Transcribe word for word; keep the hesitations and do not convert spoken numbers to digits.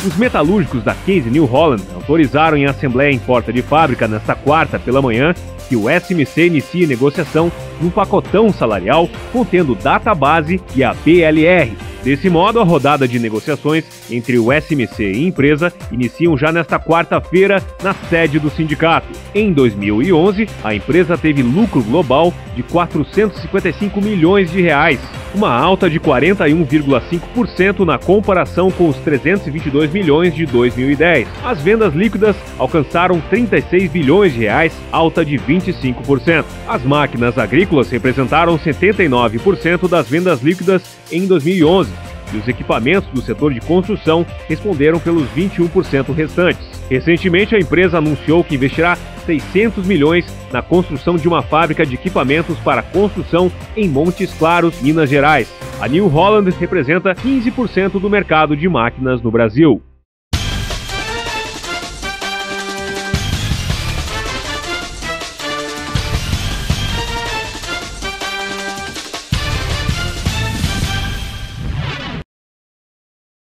Os metalúrgicos da Case New Holland autorizaram em assembleia em porta de fábrica nesta quarta pela manhã que o S M C inicie negociação num pacotão salarial contendo data base e a P L R. Desse modo, a rodada de negociações entre o S M C e a empresa iniciam já nesta quarta-feira na sede do sindicato. Em dois mil e onze, a empresa teve lucro global de quatrocentos e cinquenta e cinco milhões de reais, uma alta de quarenta e um vírgula cinco por cento na comparação com os trezentos e vinte e dois milhões de dois mil e dez. As vendas líquidas alcançaram trinta e seis bilhões de reais, alta de vinte e cinco por cento. As máquinas agrícolas representaram setenta e nove por cento das vendas líquidas em dois mil e onze. E os equipamentos do setor de construção responderam pelos vinte e um por cento restantes. Recentemente, a empresa anunciou que investirá seiscentos milhões na construção de uma fábrica de equipamentos para construção em Montes Claros, Minas Gerais. A New Holland representa quinze por cento do mercado de máquinas no Brasil.